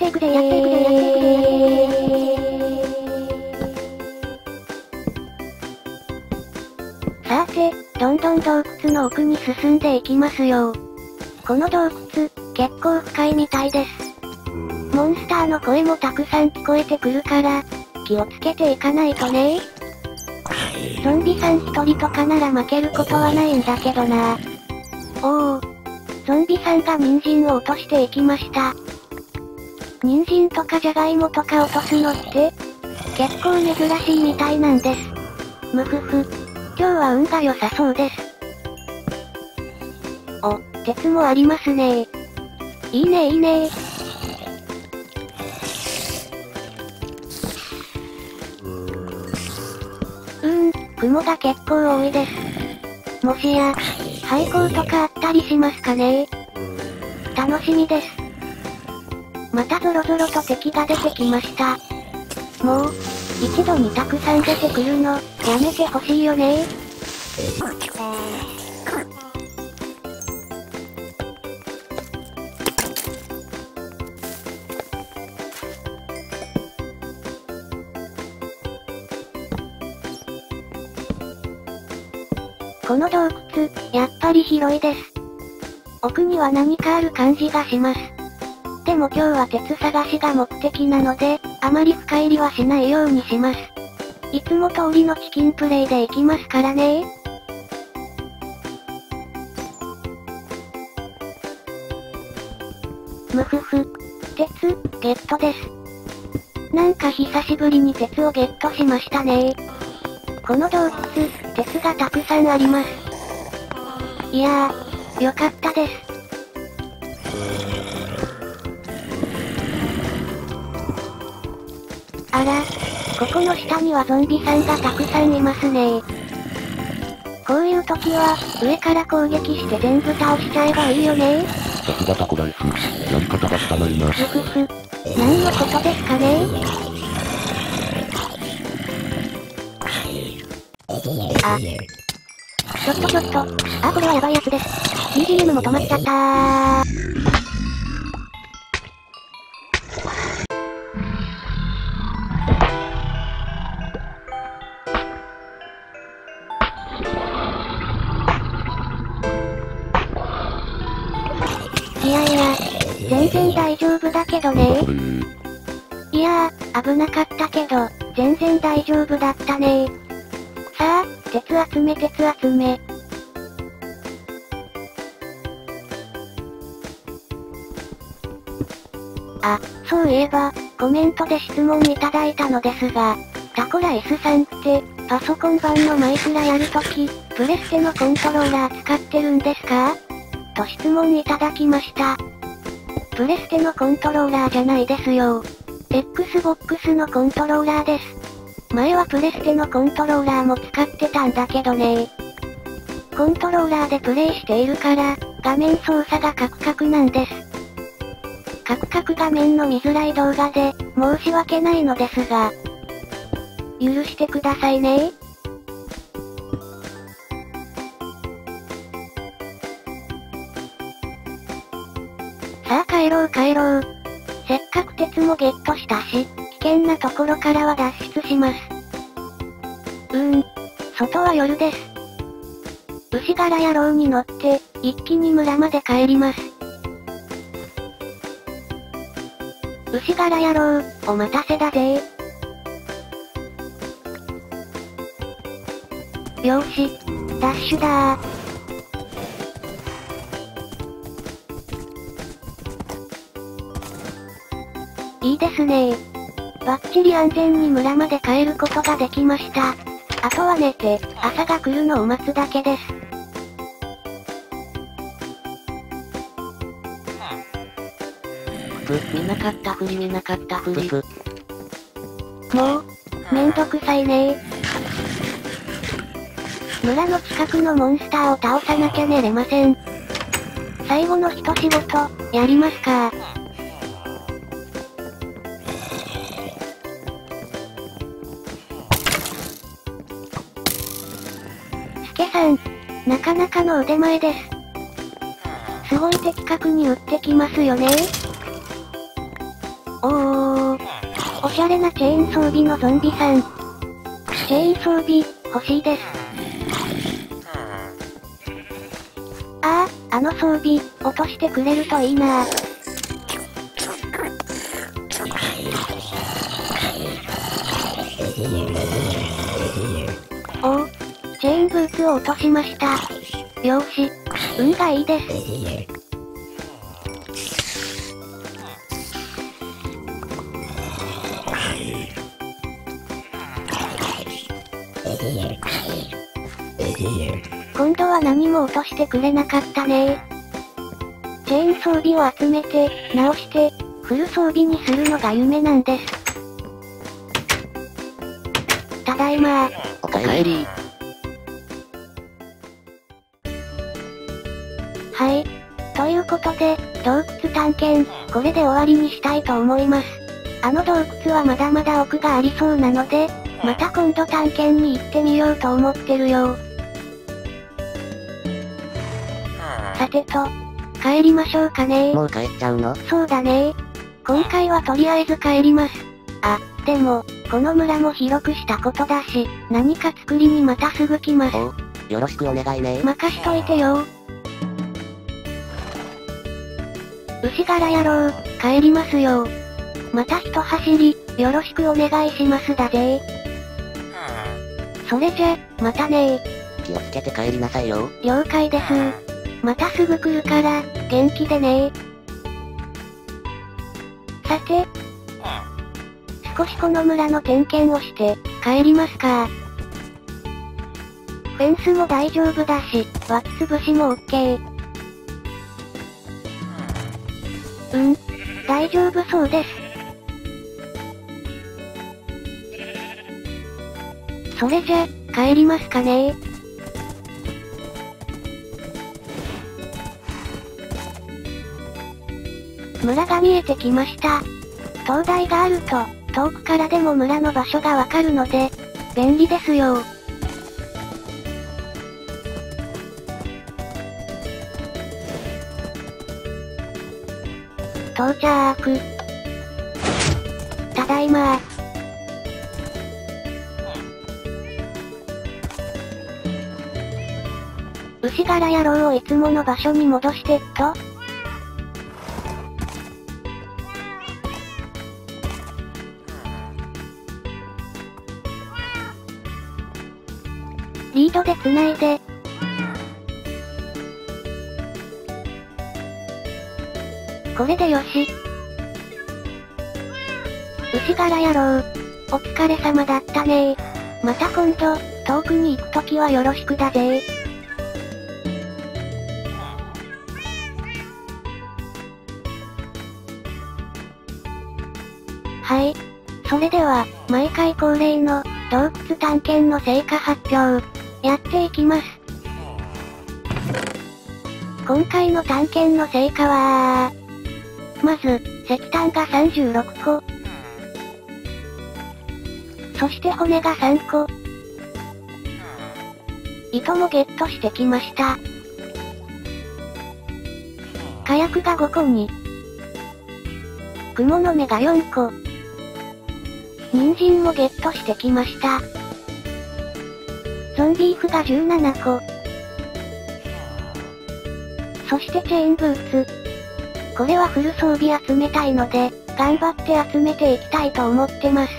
っていくぜー。さて、どんどん洞窟の奥に進んでいきますよ。この洞窟、結構深いみたいです。モンスターの声もたくさん聞こえてくるから、気をつけていかないとね。ゾンビさん一人とかなら負けることはないんだけどな。おお。ゾンビさんが人参を落としていきました。人参とかじゃがいもとか落とすのって、結構珍しいみたいなんです。むふふ。今日は運が良さそうです。お、鉄もありますね。いいねいいね。雲が結構多いです。もしや、廃校とかあったりしますかね。楽しみです。またゾロゾロと敵が出てきました。もう、一度にたくさん出てくるの、やめてほしいよね。この洞窟、やっぱり広いです。奥には何かある感じがします。でも今日は鉄探しが目的なので、あまり深入りはしないようにします。いつも通りのチキンプレイでいきますからね。むふふ。鉄、ゲットです。なんか久しぶりに鉄をゲットしましたね。この洞窟、鉄がたくさんあります。いやー、よかったです。あら、ここの下にはゾンビさんがたくさんいますね。こういう時は、上から攻撃して全部倒しちゃえばいいよね。 さすがタコライス。やり方が汚いな。 ふふふ。何のことですかね。あ。ちょっと。あ、これはやばいやつです。BGM も止まっちゃったー。いや、全然大丈夫だけどね。いやー、危なかったけど、全然大丈夫だったね。さあ、鉄集め。あ、そういえば、コメントで質問いただいたのですが、タコライスさんって、パソコン版のマイクラやるとき、プレステのコントローラー使ってるんですか？と質問いただきました。プレステのコントローラーじゃないですよ。Xbox のコントローラーです。前はプレステのコントローラーも使ってたんだけどね。コントローラーでプレイしているから、画面操作がカクカクなんです。カクカク画面の見づらい動画で、申し訳ないのですが、許してくださいね。さあ帰ろう。せっかく鉄もゲットしたし、危険なところからは脱出します。外は夜です。牛柄野郎に乗って、一気に村まで帰ります。牛柄野郎、お待たせだぜー。よーし、ダッシュだー。いいですねー。バッチリ安全に村まで帰ることができました。あとは寝て、朝が来るのを待つだけです。 見なかったふり。 もう、めんどくさいねー。村の近くのモンスターを倒さなきゃ寝れません。最後の一仕事、やりますかー。スケさん、なかなかの腕前です。すごい的確に撃ってきますよね。 おしゃれなチェーン装備のゾンビさん。チェーン装備、欲しいです。あの装備、落としてくれるといいな。おお、チェーンブーツを落としました。よーし、運がいいです。今度は何も落としてくれなかったねー。チェーン装備を集めて、直して、フル装備にするのが夢なんです。ただいまー。 おかえり。 はい。ということで、洞窟探検、これで終わりにしたいと思います。あの洞窟はまだまだ奥がありそうなので、また今度探検に行ってみようと思ってるよ。さてと、帰りましょうかねー。 もう帰っちゃうの？ そうだねー。今回はとりあえず帰ります。あ、でも、この村も広くしたことだし、何か作りにまたすぐ来ます。 おう、よろしくお願いね。 任しといてよー。牛柄野郎、帰りますよー。また一走り、よろしくお願いしますだぜー。それじゃ、またねー。 気をつけて帰りなさいよ。 了解ですー。またすぐ来るから、元気でねー。さて、少しこの村の点検をして、帰りますか。フェンスも大丈夫だし、湧き潰しもオッケー。大丈夫そうです。それじゃ、帰りますかねー。村が見えてきました。灯台があると、遠くからでも村の場所がわかるので、便利ですよ。到着。ただいまー。牛柄野郎をいつもの場所に戻してっと。リードで繋いで。これでよし。牛柄野郎。お疲れ様だったねー。また今度、遠くに行くときはよろしくだぜー。はい。それでは、毎回恒例の、洞窟探検の成果発表、やっていきます。今回の探検の成果は、まず、石炭が36個。そして骨が3個。糸もゲットしてきました。火薬が5個に。雲の目が4個。人参もゲットしてきました。ゾンビーフが17個。そしてチェーンブーツ。これはフル装備集めたいので、頑張って集めていきたいと思ってます。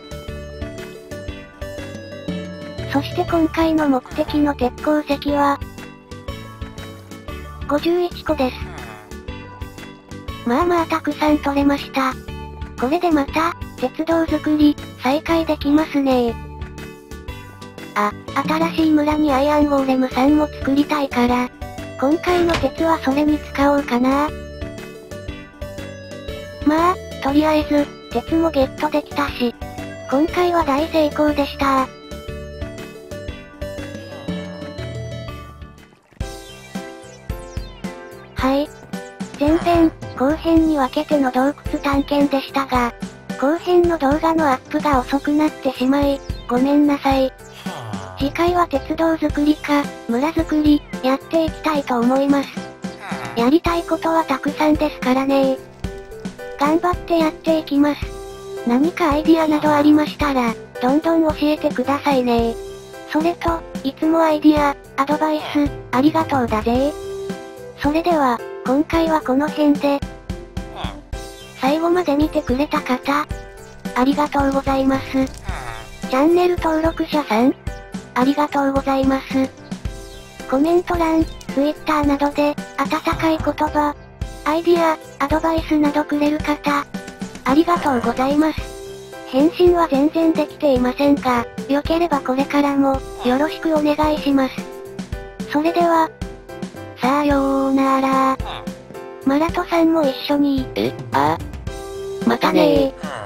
そして今回の目的の鉄鉱石は、51個です。まあまあたくさん取れました。これでまた、鉄道作り、再開できますねー。あ、新しい村にアイアンゴーレムさんも作りたいから、今回の鉄はそれに使おうかな。まあ、とりあえず、鉄もゲットできたし、今回は大成功でしたはい。前編、後編に分けての洞窟探検でしたが、後編の動画のアップが遅くなってしまい、ごめんなさい。次回は鉄道作りか、村作り、やっていきたいと思います。やりたいことはたくさんですからね。頑張ってやっていきます。 何かアイディアなどありましたら、どんどん教えてくださいね。それと、いつもアイディア、アドバイス、ありがとうだぜ。それでは、今回はこの辺で。最後まで見てくれた方、ありがとうございます。チャンネル登録者さん、ありがとうございます。コメント欄、Twitter などで、温かい言葉、アイディア、アドバイスなどくれる方、ありがとうございます。返信は全然できていませんが、良ければこれからも、よろしくお願いします。それでは、さようなら。マラトさんも一緒に。 ああ。 またねー。